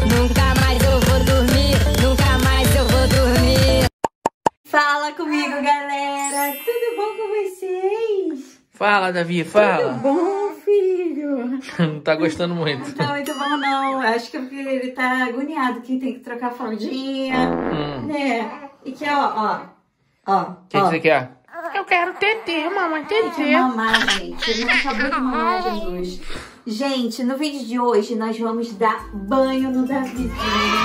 Nunca mais eu vou dormir, nunca mais eu vou dormir. Fala comigo, galera. Tudo bom com vocês? Fala, Davi, fala. Tudo bom, filho? Não tá gostando muito. Não tá muito bom, não. Acho que é porque ele tá agoniado que tem que trocar a fraldinha, né? E que, ó. O que você quer? Eu quero TT, mamãe, TT. Mamar, gente. Ele não acabou de mamar, Jesus. Gente, no vídeo de hoje nós vamos dar banho no Davizinho.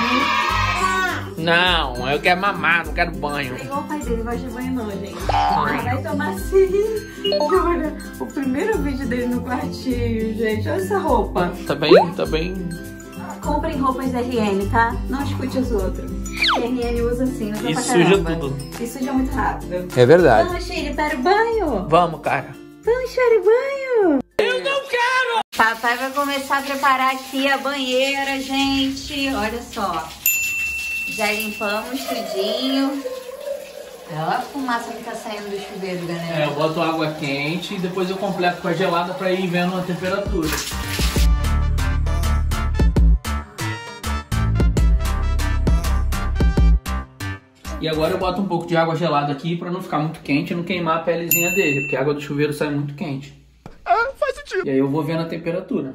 Não, eu quero mamar, não quero banho. É igual o pai dele, gosta de banho não, gente. Vai tomar sim. E olha, o primeiro vídeo dele no quartinho, gente. Olha essa roupa. Tá bem. Comprem roupas da RN, tá? Não escute os outros. A RN usa assim, não E pra suja caramba. tudo. E suja muito rápido. É verdade. Vamos, filho, para o banho. Vamos, cara. Vamos para o banho. Eu não quero! Papai vai começar a preparar aqui a banheira, gente. Olha só. Já limpamos tudinho. Olha a fumaça que tá saindo do chuveiro, galera. Eu boto água quente e depois eu completo com a gelada pra ir vendo a temperatura. E agora eu boto um pouco de água gelada aqui pra não ficar muito quente e não queimar a pelezinha dele, porque a água do chuveiro sai muito quente. Ah, faz sentido. E aí eu vou vendo a temperatura.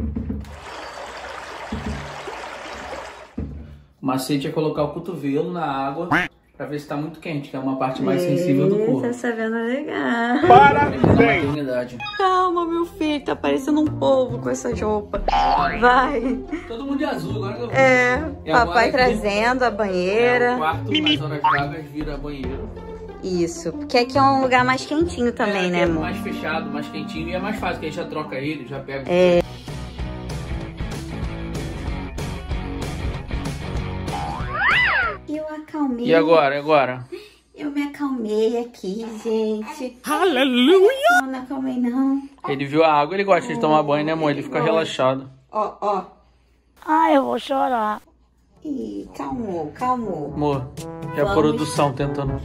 O macete é colocar o cotovelo na água pra ver se tá muito quente, que é uma parte mais sensível do corpo. Tá sabendo legal. Maternidade. Calma, meu filho. Tá parecendo um polvo com essa roupa. Vai. Todo mundo de azul, agora eu vi. E Papai agora trazendo a banheira. o quarto, nas horas vagas, vira banheiro. Isso, porque aqui é um lugar mais quentinho também, né, É amor? mais fechado, mais quentinho e é mais fácil, que a gente já troca ele, já pega. Eu acalmei. E agora? Eu me acalmei aqui, gente. Aleluia! Não acalmei, não. Ele viu a água, ele gosta de tomar banho, né, amor? Ele fica relaxado. Ó. Ai, eu vou chorar. Ih, calmou. Amor, e a Vamos. produção tentando...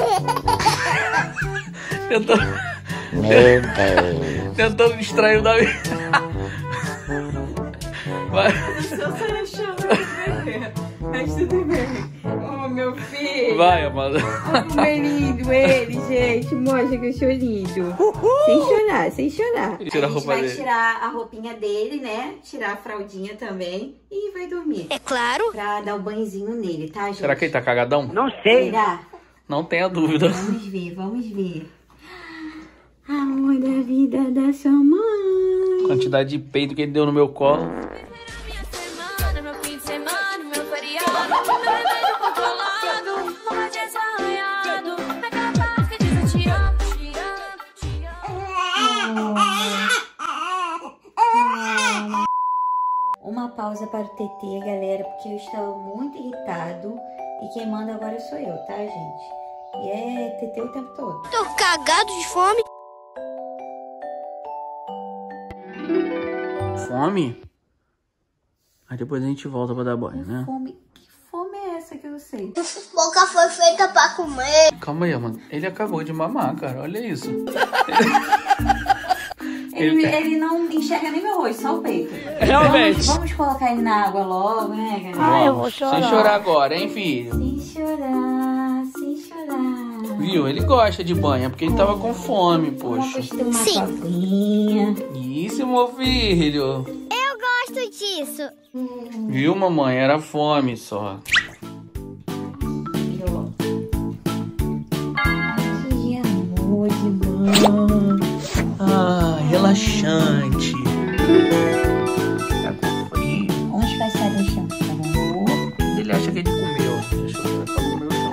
tentando distrair o Davi. Vai. Mas tudo bem. Oh, meu filho. Vai, amada. Olha como é lindo ele, gente. Mostra que eu sou lindo. Sem chorar. Tira a roupa vai dele. tirar a roupinha dele, né? Tirar a fraldinha também. E vai dormir. É claro. Pra dar o banhozinho nele, tá, gente? Será que ele tá cagadão? Não sei. Será? Não tenha dúvida. Vamos ver. Amor da vida da sua mãe. Quantidade de peito que ele deu no meu colo. Uma pausa para o TT, galera, porque eu estava muito irritado. E quem manda agora sou eu, tá, gente? E é TT o tempo todo. Tô cagado de fome. Fome? Aí depois a gente volta pra dar banho, né? Que fome é essa que eu sei? Boca foi feita pra comer. Calma aí, mano. Ele acabou de mamar, cara. Olha isso. Ele não enxerga nem meu rosto, só o peito. Realmente. Vamos colocar ele na água logo, né, galera? Ai, eu vou chorar. Sem chorar agora, hein, filho? Sem chorar. Viu? Ele gosta de banho, é porque ele tava com fome, Vamos poxa. ter uma coquinha. Isso, meu filho. Eu gosto disso. Viu, mamãe? Era fome só. Que amor de mãe. Ah, relaxante. Tá com frio. Vamos passar o shampoo. Ele acha que ele comeu. Deixa eu ver pra comer o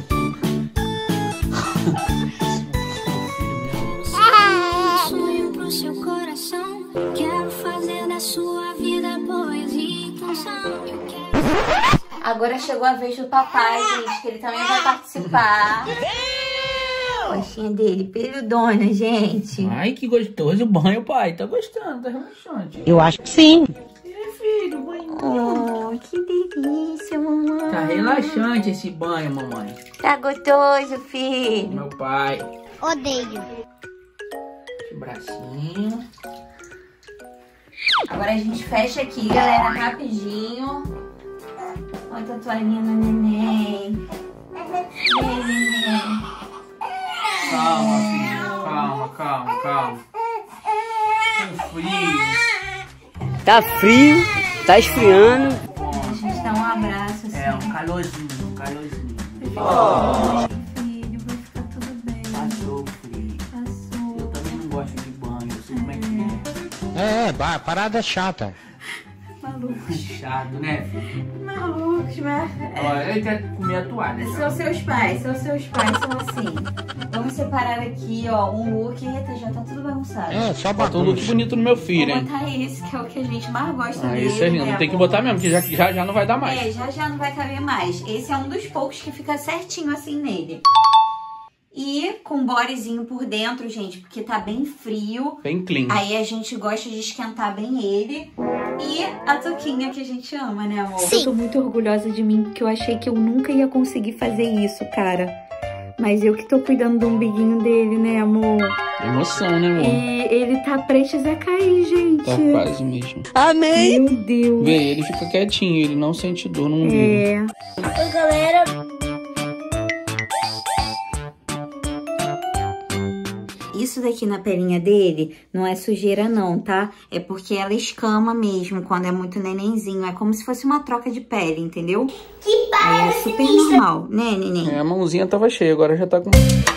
shampoo. Sonho pro seu coração. Quero fazer da sua vida poesia e canção. Eu quero... Agora chegou a vez do papai, gente, que ele também vai participar. Coxinha dele, peludona, gente. Ai, que gostoso o banho, pai. Tá gostando, tá relaxante. Eu acho que sim. Filho, banho. Oh, que delícia, mamãe. Tá relaxante esse banho, mamãe. Tá gostoso, filho. Meu pai. Odeio. Esse bracinho. Agora a gente fecha aqui, galera, rapidinho. bota a toalhinha no neném. Vem, neném. Calma, filho. Calma. Tá frio. Tá frio, tá esfriando. A gente dá um abraço assim. É, um calorzinho. Filho, vai ficar tudo bem. Passou, frio. Passou. Eu também não gosto de banho, eu sei como é que é. Parada chata. Malucos. Chato, né, filho? Malucos, mas... Olha, ele quer comer a toalha. São seus pais, são assim. Vamos separar aqui, ó, um look. Eita, já tá tudo bagunçado. Só Bota um look bonito no meu filho, Vou hein? botar esse, que é o que a gente mais gosta dele. Isso é lindo, né, tem que amor? botar mesmo, que já não vai dar mais. É, já não vai caber mais. Esse é um dos poucos que fica certinho assim nele. E com bodyzinho por dentro, gente, porque tá bem frio. Bem clean. Aí a gente gosta de esquentar bem ele. E a touquinha que a gente ama, né, amor? Eu tô muito orgulhosa de mim, porque eu achei que eu nunca ia conseguir fazer isso, cara. Mas eu que tô cuidando do umbiguinho dele, né, amor? Emoção, né, amor? E ele tá prestes a cair, gente. Tá quase mesmo. Amém. Meu Deus. Vê, ele fica quietinho, ele não sente dor no umbigo. É. Oi, galera. Isso daqui na pelinha dele não é sujeira não, tá? É porque ela escama mesmo quando é muito nenenzinho. É como se fosse uma troca de pele, entendeu? Que Aí é super normal, né, neném? É, a mãozinha tava cheia, agora já tá com...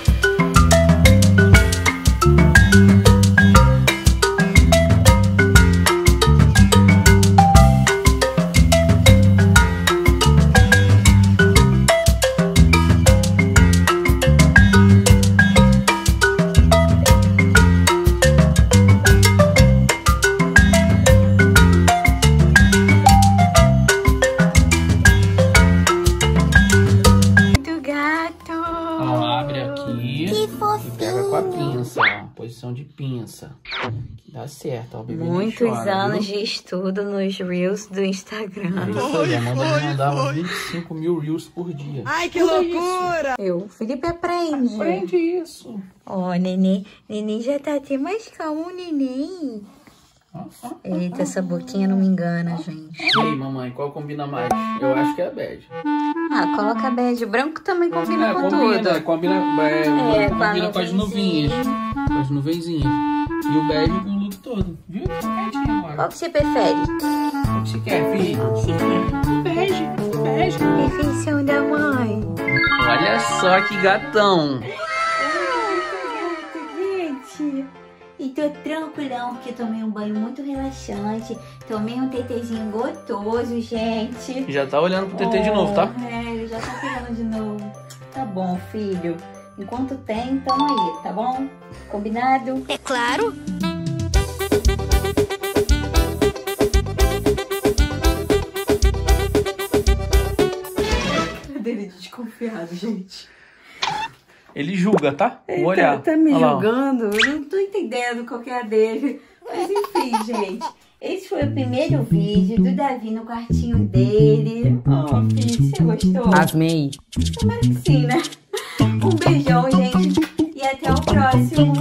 Pega com a pinça, ó. Posição de pinça. Dá certo, ó. O bebê Muitos nem chora, anos viu? de estudo nos Reels do Instagram. É isso aí, a Amanda me mandava 25 mil Reels por dia. Ai, que loucura! O Felipe aprende. Aprende isso. Ó, neném já tá até mais calmo, neném. Eita, essa boquinha não me engana, gente. E aí, mamãe, qual combina mais? Eu acho que é a bege. Ah, coloca bege. Branco também combina com tudo. Combina com as nuvinhas. Com as nuvenzinhas. E o bege com o look todo. Viu? Fica quietinho agora. Qual que você prefere? O que você quer, filho? Bege. Perfeição da mãe. Olha só que gatão. Gente. E tô tranquilão, porque tomei um banho muito relaxante. Tomei um tetezinho gostoso, gente. Já tá olhando pro TT de novo, tá? É, ele já tá pegando de novo. Tá bom, filho. Enquanto tem, tamo aí, tá bom? Combinado? É claro. Dele desconfiado, gente. Ele julga, tá? Vou olhar. Tá me Olha lá, ó. julgando? Eu não tô entendendo qual que é a dele. Mas enfim, gente. Esse foi o primeiro vídeo do Davi no quartinho dele. Oh, filho, você gostou? Amei. Tomara que sim, né? Um beijão, gente. E até o próximo.